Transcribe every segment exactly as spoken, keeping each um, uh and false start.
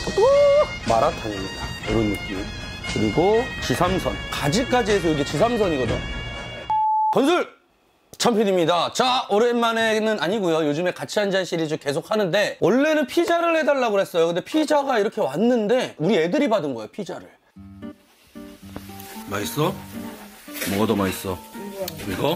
오! 마라탕입니다. 이런 느낌. 그리고 지삼선. 가지까지 해서 이게 지삼선이거든. 건술! 천필입니다. 자, 오랜만에는 아니고요. 요즘에 같이 한잔 시리즈 계속 하는데 원래는 피자를 해달라고 그랬어요. 근데 피자가 이렇게 왔는데 우리 애들이 받은 거예요, 피자를. 맛있어? 뭐가 더 맛있어? 이거?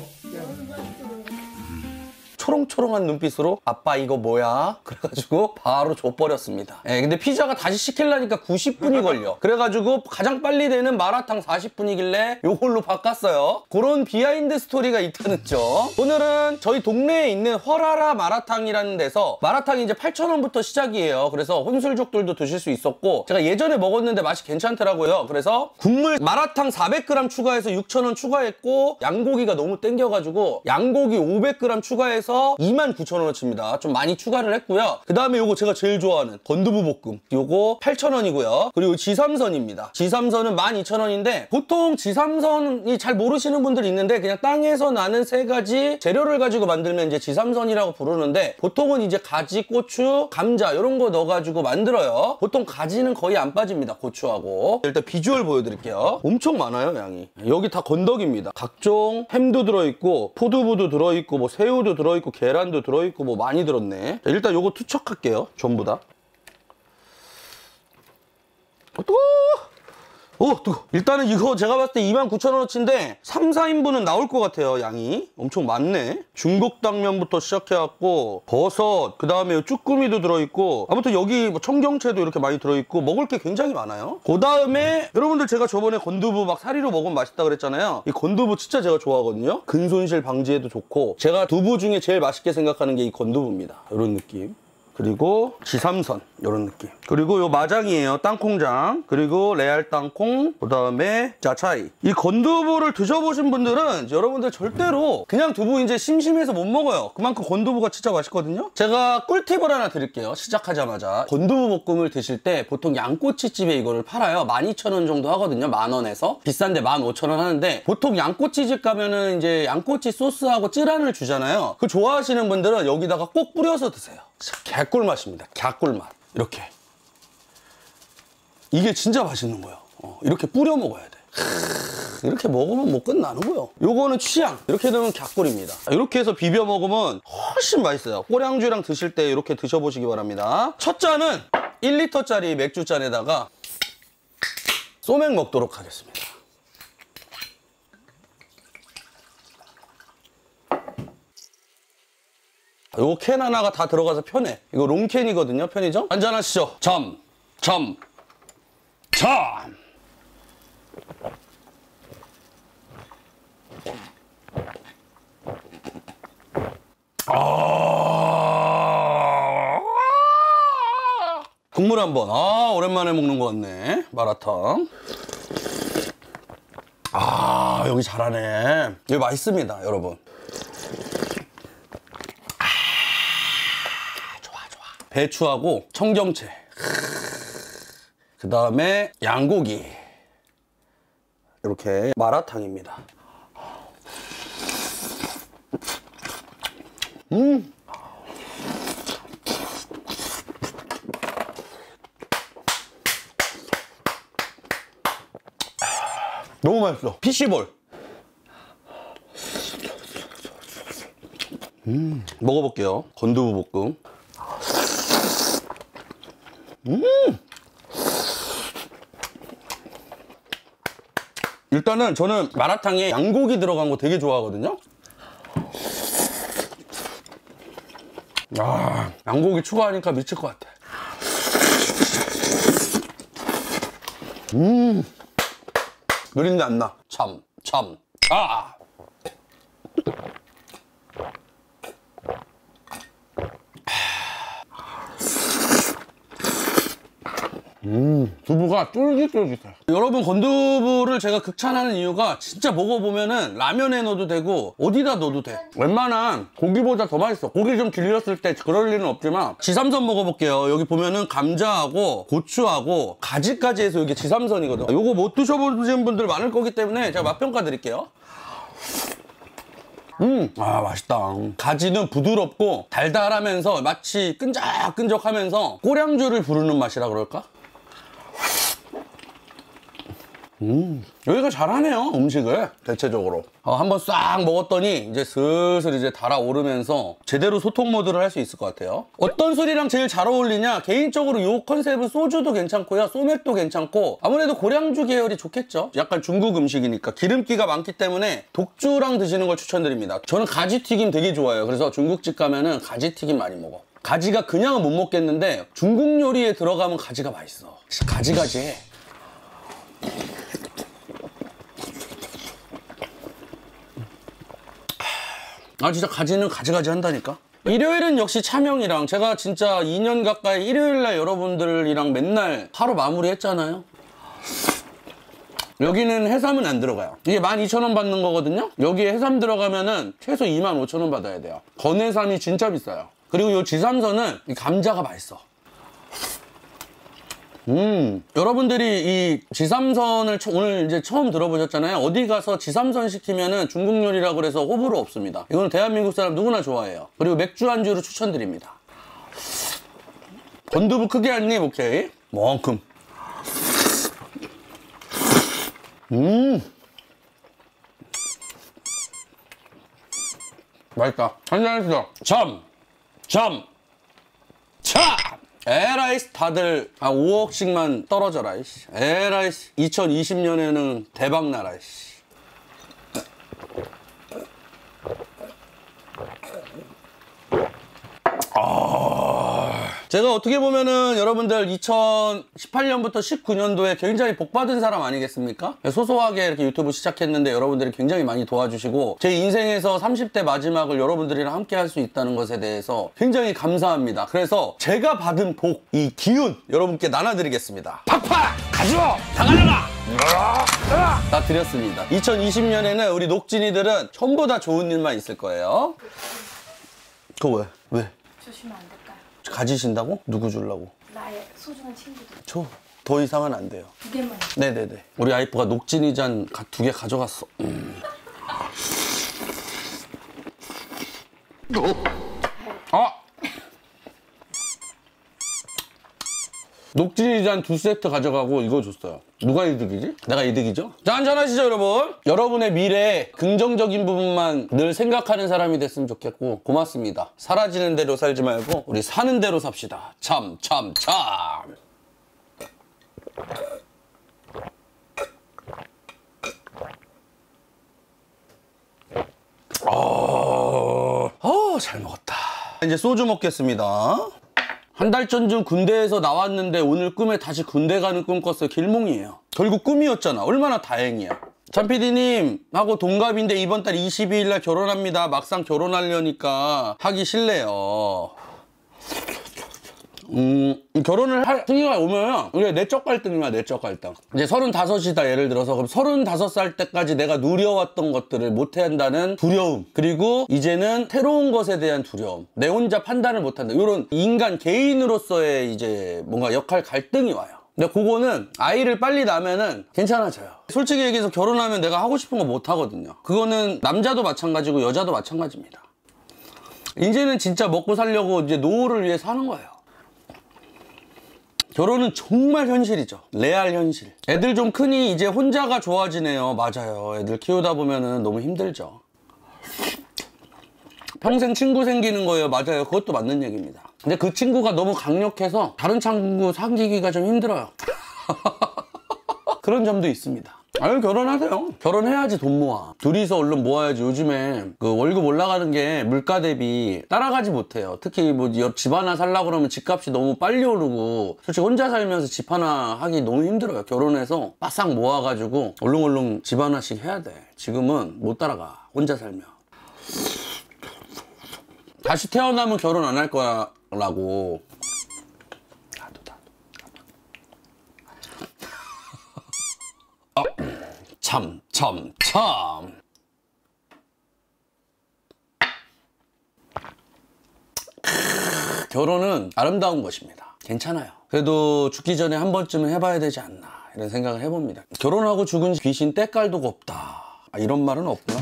초롱초롱한 눈빛으로 아빠 이거 뭐야? 그래가지고 바로 줘버렸습니다. 예, 근데 피자가 다시 시키려니까 구십 분이 걸려. 그래가지고 가장 빨리 되는 마라탕 사십 분이길래 요걸로 바꿨어요. 그런 비하인드 스토리가 있다는 점. 오늘은 저희 동네에 있는 허라라 마라탕이라는 데서 마라탕이 이제 팔천 원부터 시작이에요. 그래서 혼술족들도 드실 수 있었고 제가 예전에 먹었는데 맛이 괜찮더라고요. 그래서 국물 마라탕 사백 그램 추가해서 육천 원 추가했고 양고기가 너무 땡겨가지고 양고기 오백 그램 추가해서 이만 구천 원어치입니다. 좀 많이 추가를 했고요. 그 다음에 요거 제가 제일 좋아하는 건두부 볶음. 요거 팔천 원이고요. 그리고 지삼선입니다. 지삼선은 만 이천 원인데 보통 지삼선이 잘 모르시는 분들이 있는데 그냥 땅에서 나는 세 가지 재료를 가지고 만들면 이제 지삼선이라고 부르는데 보통은 이제 가지, 고추, 감자 이런 거 넣어가지고 만들어요. 보통 가지는 거의 안 빠집니다. 고추하고. 일단 비주얼 보여드릴게요. 엄청 많아요, 양이. 여기 다 건더기입니다. 각종 햄도 들어있고 포두부도 들어있고 뭐 새우도 들어있고 계란도 들어있고 뭐 많이 들었네. 자, 일단 요거 투척할게요. 전부 다. 어, 뜨거워! 오, 뜨거워. 일단은 이거 제가 봤을 때 이만 구천 원어치인데 삼, 사 인분은 나올 것 같아요. 양이 엄청 많네. 중국당면부터 시작해갖고 버섯, 그 다음에 쭈꾸미도 들어있고 아무튼 여기 뭐 청경채도 이렇게 많이 들어있고 먹을 게 굉장히 많아요. 그 다음에 여러분들 제가 저번에 건두부 막 사리로 먹으면 맛있다 그랬잖아요. 이 건두부 진짜 제가 좋아하거든요. 근손실 방지에도 좋고 제가 두부 중에 제일 맛있게 생각하는 게 이 건두부입니다. 이런 느낌. 그리고 지삼선 이런 느낌. 그리고 요 마장이에요. 땅콩장. 그리고 레알 땅콩. 그 다음에 자차이. 이 건두부를 드셔보신 분들은 여러분들 절대로 그냥 두부 이제 심심해서 못 먹어요. 그만큼 건두부가 진짜 맛있거든요. 제가 꿀팁을 하나 드릴게요. 시작하자마자 건두부 볶음을 드실 때 보통 양꼬치집에 이거를 팔아요. 만 이천 원 정도 하거든요. 만 원에서. 비싼데 만 오천 원 하는데 보통 양꼬치집 가면은 이제 양꼬치 소스하고 찌란을 주잖아요. 그 좋아하시는 분들은 여기다가 꼭 뿌려서 드세요. 개꿀맛입니다. 개꿀맛. 이렇게. 이게 진짜 맛있는 거예요. 어, 이렇게 뿌려 먹어야 돼. 크, 이렇게 먹으면 못 끝나는 거예요. 요거는 취향. 이렇게 되면 갓꿀입니다. 이렇게 해서 비벼 먹으면 훨씬 맛있어요. 꼬량주랑 드실 때 이렇게 드셔보시기 바랍니다. 첫 잔은 일 리터짜리 맥주잔에다가 소맥 먹도록 하겠습니다. 요거 캔 하나가 다 들어가서 편해. 이거 롱캔이거든요. 편의점. 한잔하시죠. 점, 점, 점. 아 국물 한번. 아 오랜만에 먹는 것 같네. 마라탕. 아 여기 잘하네. 여기 맛있습니다, 여러분. 배추하고 청경채, 그 다음에 양고기, 이렇게 마라탕입니다. 음, 너무 맛있어. 피쉬볼. 음, 먹어볼게요. 건두부 볶음. 음! 일단은 저는 마라탕에 양고기 들어간 거 되게 좋아하거든요. 아, 양고기 추가하니까 미칠 것 같아. 음, 느린내 안 나. 참, 참, 아! 음, 두부가 쫄깃쫄깃해. 여러분, 건두부를 제가 극찬하는 이유가 진짜 먹어보면은 라면에 넣어도 되고 어디다 넣어도 돼. 웬만한 고기보다 더 맛있어. 고기 좀 질렸을 때 그럴 일은 없지만. 지삼선 먹어볼게요. 여기 보면은 감자하고 고추하고 가지까지 해서 이게 지삼선이거든. 요거 못 드셔보신 분들 많을 거기 때문에 제가 맛평가 드릴게요. 음, 아 맛있다. 가지는 부드럽고 달달하면서 마치 끈적끈적하면서 꼬량주를 부르는 맛이라 그럴까? 음, 여기가 잘하네요, 음식을 대체적으로. 어, 한번 싹 먹었더니 이제 슬슬 이제 달아오르면서 제대로 소통 모드를 할 수 있을 것 같아요. 어떤 술이랑 제일 잘 어울리냐? 개인적으로 이 컨셉은 소주도 괜찮고요, 소맥도 괜찮고, 아무래도 고량주 계열이 좋겠죠. 약간 중국 음식이니까 기름기가 많기 때문에 독주랑 드시는 걸 추천드립니다. 저는 가지튀김 되게 좋아해요. 그래서 중국집 가면은 가지튀김 많이 먹어. 가지가 그냥은 못 먹겠는데 중국 요리에 들어가면 가지가 맛있어. 가지가지해. 아, 진짜 가지는 가지가지 한다니까. 일요일은 역시 차명이랑 제가 진짜 이 년 가까이 일요일날 여러분들이랑 맨날 하루 마무리했잖아요. 여기는 해삼은 안 들어가요. 이게 만 이천 원 받는 거거든요. 여기에 해삼 들어가면은 최소 이만 오천 원 받아야 돼요. 건해삼이 진짜 비싸요. 그리고 이 지삼선은 이 감자가 맛있어. 음, 여러분들이 이 지삼선을 오늘 이제 처음 들어보셨잖아요. 어디 가서 지삼선 시키면은 중국 요리라고 그래서 호불호 없습니다. 이거는 대한민국 사람 누구나 좋아해요. 그리고 맥주 안주로 추천드립니다. 건두부 크게 한 입, 오케이. 만큼. 음, 맛있다. 한잔 했어. 점, 점, 차! 에라이씨, 다들 아 오억씩만 떨어져라. 이씨. 에라이씨, 이천이십 년에는 대박 나라. 이씨. 아... 제가 어떻게 보면은 여러분들 이천십팔 년부터 십구 년도에 굉장히 복받은 사람 아니겠습니까? 소소하게 이렇게 유튜브 시작했는데 여러분들이 굉장히 많이 도와주시고 제 인생에서 삼십 대 마지막을 여러분들이랑 함께 할 수 있다는 것에 대해서 굉장히 감사합니다. 그래서 제가 받은 복, 이 기운 여러분께 나눠드리겠습니다. 팍팍! 가져! 다 가져가! 다 드렸습니다. 이천이십 년에는 우리 녹진이들은 전부 다 좋은 일만 있을 거예요. 그거 왜? 왜? 주시면 안 될까요? 가지신다고? 누구 주려고? 나의 소중한 친구들. 줘. 더 이상은 안 돼요. 두 개만. 네네네. 우리 아이프가 녹진이 잔 두 개 가져갔어. 음. 아! 녹진이 잔 두 세트 가져가고 이거 줬어요. 누가 이득이지? 내가 이득이죠? 자, 한잔하시죠, 여러분. 여러분의 미래에 긍정적인 부분만 늘 생각하는 사람이 됐으면 좋겠고 고맙습니다. 사라지는 대로 살지 말고 우리 사는 대로 삽시다. 참, 참, 참. 어, 어, 잘 먹었다. 이제 소주 먹겠습니다. 한 달 전쯤 군대에서 나왔는데 오늘 꿈에 다시 군대 가는 꿈 꿨어요. 길몽이에요. 결국 꿈이었잖아. 얼마나 다행이야. 잔피디님 하고 동갑인데 이번 달 이십이 일 날 결혼합니다. 막상 결혼하려니까 하기 싫네요. 음, 결혼을 할 시기가 오면 이게 내적 갈등이야, 내적 갈등. 이제 서른다섯이다 예를 들어서. 그럼 서른다섯 살 때까지 내가 누려왔던 것들을 못해야 한다는 두려움, 그리고 이제는 새로운 것에 대한 두려움, 내 혼자 판단을 못한다, 이런 인간 개인으로서의 이제 뭔가 역할 갈등이 와요. 근데 그거는 아이를 빨리 낳으면은 괜찮아져요. 솔직히 얘기해서 결혼하면 내가 하고 싶은 거 못 하거든요. 그거는 남자도 마찬가지고 여자도 마찬가지입니다. 이제는 진짜 먹고 살려고 이제 노후를 위해 사는 거예요. 결혼은 정말 현실이죠. 레알 현실. 애들 좀 크니 이제 혼자가 좋아지네요. 맞아요. 애들 키우다 보면은 너무 힘들죠. 평생 친구 생기는 거예요. 맞아요. 그것도 맞는 얘기입니다. 근데 그 친구가 너무 강력해서 다른 친구 사귀기가 좀 힘들어요. 그런 점도 있습니다. 아유, 결혼하세요. 결혼해야지 돈 모아. 둘이서 얼른 모아야지. 요즘에 그 월급 올라가는 게 물가 대비 따라가지 못해요. 특히 뭐 집 하나 살려고 그러면 집값이 너무 빨리 오르고, 솔직히 혼자 살면서 집 하나 하기 너무 힘들어요. 결혼해서 바싹 모아가지고 얼른얼른 집 하나씩 해야 돼. 지금은 못 따라가, 혼자 살면. 다시 태어나면 결혼 안 할 거라고. 어, 참, 참, 참. 크으, 결혼은 아름다운 것입니다. 괜찮아요. 그래도 죽기 전에 한 번쯤은 해봐야 되지 않나, 이런 생각을 해봅니다. 결혼하고 죽은 귀신 때깔도 곱다, 아, 이런 말은 없구나.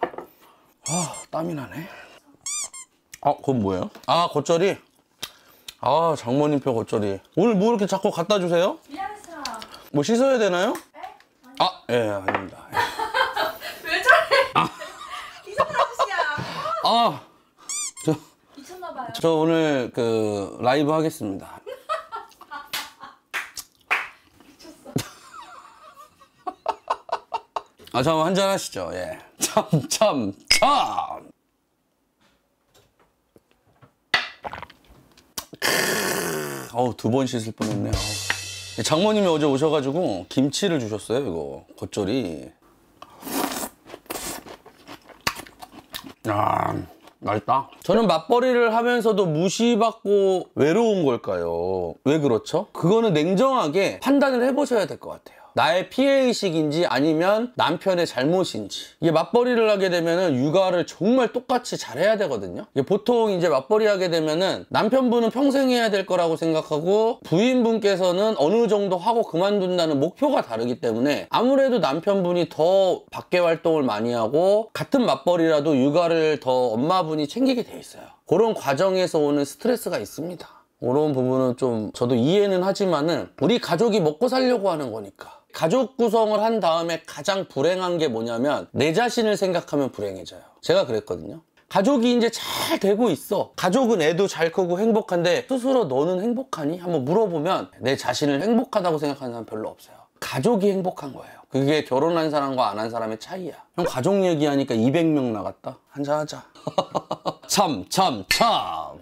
아, 땀이 나네. 아, 그건 뭐예요? 아, 겉절이. 아, 장모님표 겉절이. 오늘 뭐 이렇게 자꾸 갖다 주세요? 미안했어. 뭐 씻어야 되나요? 에? 아니. 아, 예, 아닙니다. 예. 왜 저래? 이상한 아저씨야. 아, 저, 미쳤나봐요. 저 오늘 그 라이브 하겠습니다. 미쳤어. 아, 잠깐 한잔 하시죠. 예. 참, 참, 참. 어우, 두 번 씻을 뻔했네요. 장모님이 어제 오셔가지고 김치를 주셨어요. 이거 겉절이. 아, 맛있다. 저는 맞벌이를 하면서도 무시받고 외로운 걸까요? 왜 그렇죠? 그거는 냉정하게 판단을 해보셔야 될 것 같아요. 나의 피해의식인지 아니면 남편의 잘못인지. 이게 맞벌이를 하게 되면은 육아를 정말 똑같이 잘해야 되거든요. 이게 보통 이제 맞벌이 하게 되면은 남편분은 평생 해야 될 거라고 생각하고 부인분께서는 어느 정도 하고 그만둔다는 목표가 다르기 때문에 아무래도 남편분이 더 밖에 활동을 많이 하고 같은 맞벌이라도 육아를 더 엄마분이 챙기게 돼 있어요. 그런 과정에서 오는 스트레스가 있습니다. 그런 부분은 좀 저도 이해는 하지만은 우리 가족이 먹고 살려고 하는 거니까. 가족 구성을 한 다음에 가장 불행한 게 뭐냐면 내 자신을 생각하면 불행해져요. 제가 그랬거든요. 가족이 이제 잘 되고 있어. 가족은 애도 잘 크고 행복한데 스스로 너는 행복하니? 한번 물어보면 내 자신을 행복하다고 생각하는 사람 별로 없어요. 가족이 행복한 거예요. 그게 결혼한 사람과 안 한 사람의 차이야. 형 가족 얘기하니까 이백 명 나갔다. 한잔하자. 참, 참, 참.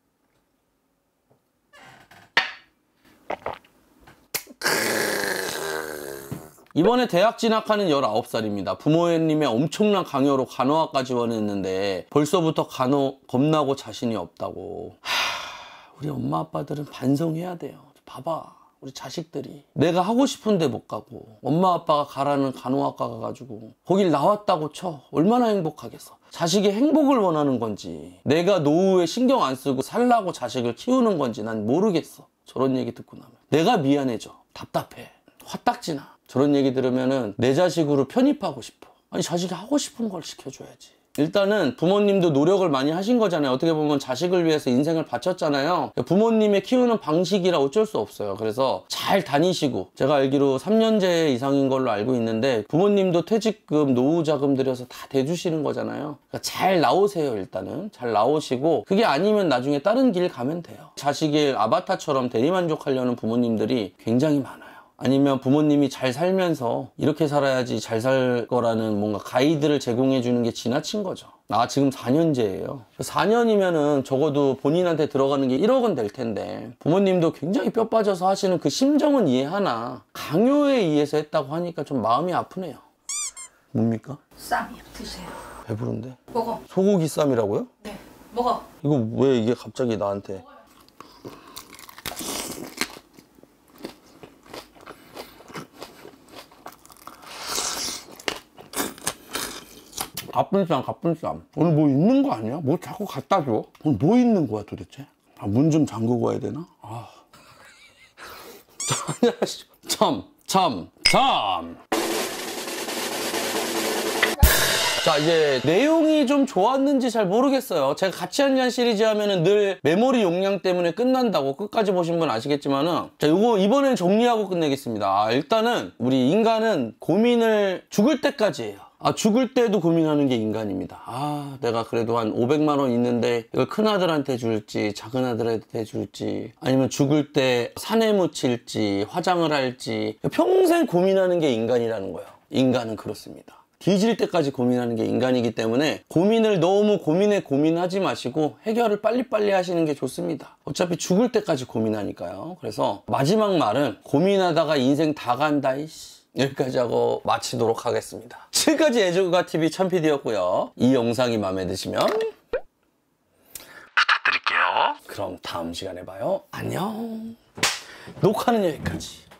이번에 대학 진학하는 열아홉 살입니다. 부모님의 엄청난 강요로 간호학과 지원했는데 벌써부터 간호 겁나고 자신이 없다고. 하, 우리 엄마 아빠들은 반성해야 돼요. 봐봐. 우리 자식들이 내가 하고 싶은데 못 가고 엄마 아빠가 가라는 간호학과 가가지고 거길 나왔다고 쳐. 얼마나 행복하겠어. 자식의 행복을 원하는 건지 내가 노후에 신경 안 쓰고 살라고 자식을 키우는 건지 난 모르겠어. 저런 얘기 듣고 나면 내가 미안해져. 답답해. 화딱지나. 저런 얘기 들으면은 내 자식으로 편입하고 싶어. 아니 자식이 하고 싶은 걸 시켜줘야지. 일단은 부모님도 노력을 많이 하신 거잖아요. 어떻게 보면 자식을 위해서 인생을 바쳤잖아요. 부모님의 키우는 방식이라 어쩔 수 없어요. 그래서 잘 다니시고 제가 알기로 삼 년제 이상인 걸로 알고 있는데 부모님도 퇴직금, 노후자금 들여서 다 대주시는 거잖아요. 그러니까 잘 나오세요. 일단은 잘 나오시고 그게 아니면 나중에 다른 길 가면 돼요. 자식의 아바타처럼 대리만족하려는 부모님들이 굉장히 많아요. 아니면 부모님이 잘 살면서 이렇게 살아야지 잘 살 거라는 뭔가 가이드를 제공해 주는 게 지나친 거죠. 나 지금 사 년제예요. 사 년이면은 적어도 본인한테 들어가는 게 일억 원 될 텐데 부모님도 굉장히 뼈 빠져서 하시는 그 심정은 이해하나 강요에 의해서 했다고 하니까 좀 마음이 아프네요. 뭡니까? 쌈이요. 드세요. 배부른데? 먹어. 소고기 쌈이라고요? 네. 먹어. 이거 왜 이게 갑자기 나한테? 가뿐쌈 가뿐쌈 오늘 뭐 있는 거 아니야? 뭐 자꾸 갖다 줘? 오늘 뭐 있는 거야 도대체? 아, 문 좀 잠그고 와야 되나? 아. 자, 안녕하시죠. 참, 참, 참. 자, 이제 내용이 좀 좋았는지 잘 모르겠어요. 제가 같이 한잔 시리즈 하면은 늘 메모리 용량 때문에 끝난다고 끝까지 보신 분 아시겠지만은 자, 요거 이번엔 정리하고 끝내겠습니다. 아, 일단은 우리 인간은 고민을 죽을 때까지 해요. 아, 죽을 때도 고민하는 게 인간입니다. 아, 내가 그래도 한 오백만 원 있는데 이걸 큰아들한테 줄지 작은아들한테 줄지 아니면 죽을 때 산에 묻힐지 화장을 할지 평생 고민하는 게 인간이라는 거예요. 인간은 그렇습니다. 뒤질 때까지 고민하는 게 인간이기 때문에 고민을 너무 고민에 고민하지 마시고 해결을 빨리빨리 하시는 게 좋습니다. 어차피 죽을 때까지 고민하니까요. 그래서 마지막 말은 고민하다가 인생 다 간다 이씨. 여기까지 하고 마치도록 하겠습니다. 지금까지 애주가티비 참피디였고요. 이 영상이 마음에 드시면 부탁드릴게요. 그럼 다음 시간에 봐요. 안녕. 녹화는 여기까지.